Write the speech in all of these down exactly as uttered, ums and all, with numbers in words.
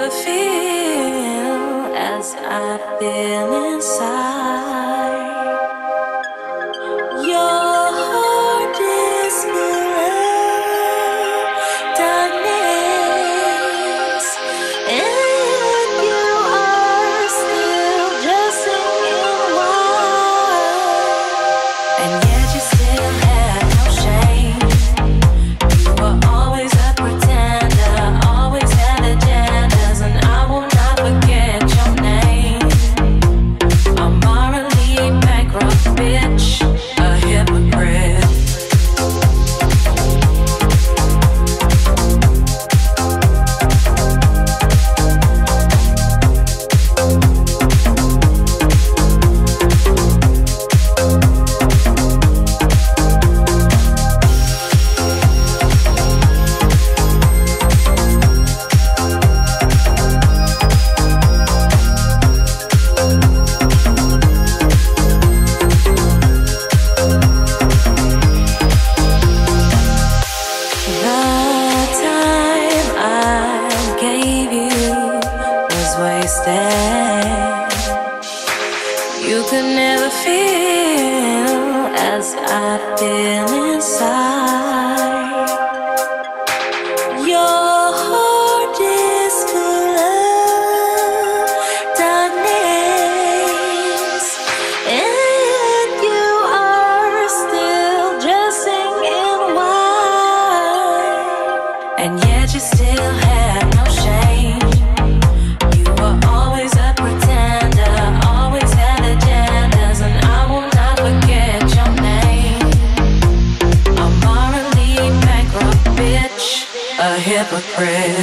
never feel as I feel inside. Your heart is full of darkness, and you are still just singing white, and yet you still have no shame. You were always a pretender, always had agendas, and I will not forget your name. A morally bankrupt bitch, a hypocrite. You could never feel as I feel inside. Your heart is full of darkness, and you are still just singing white, and yet you still have no shame. You were always a pretender, always had agendas, and I will not forget your name. A morally bankrupt bitch, a hypocrite.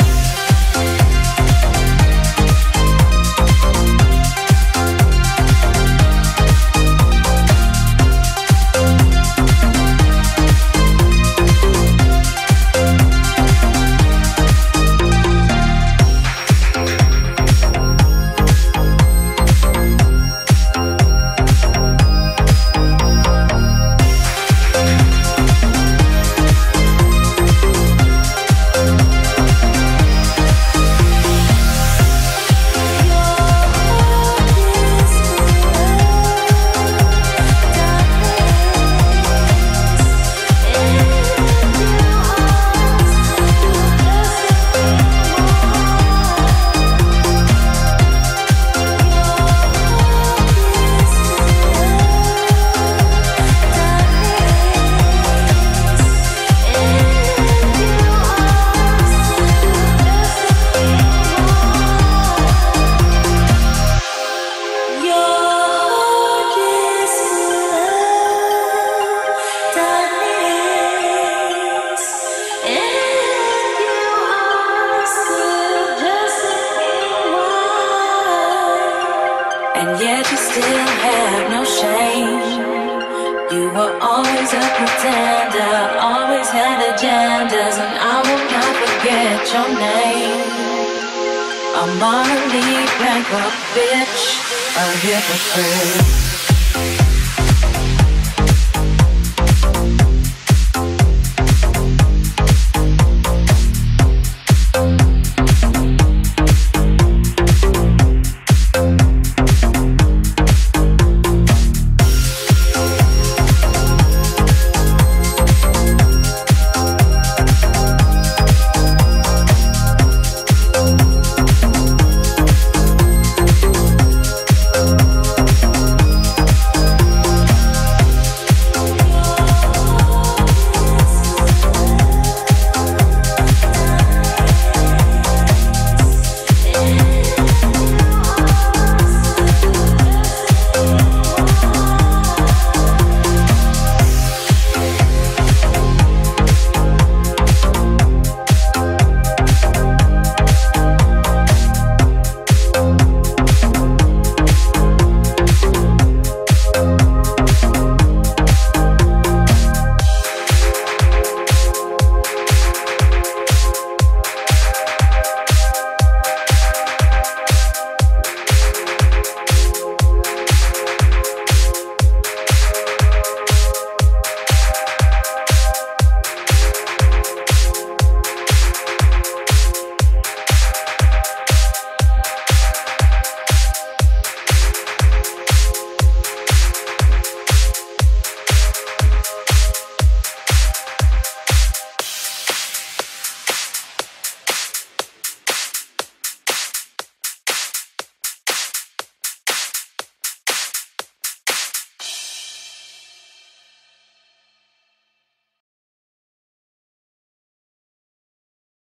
And yet you still have no shame. You were always a pretender, always had agendas, and I will not forget your name. A morally bankrupt bitch, a hypocrite.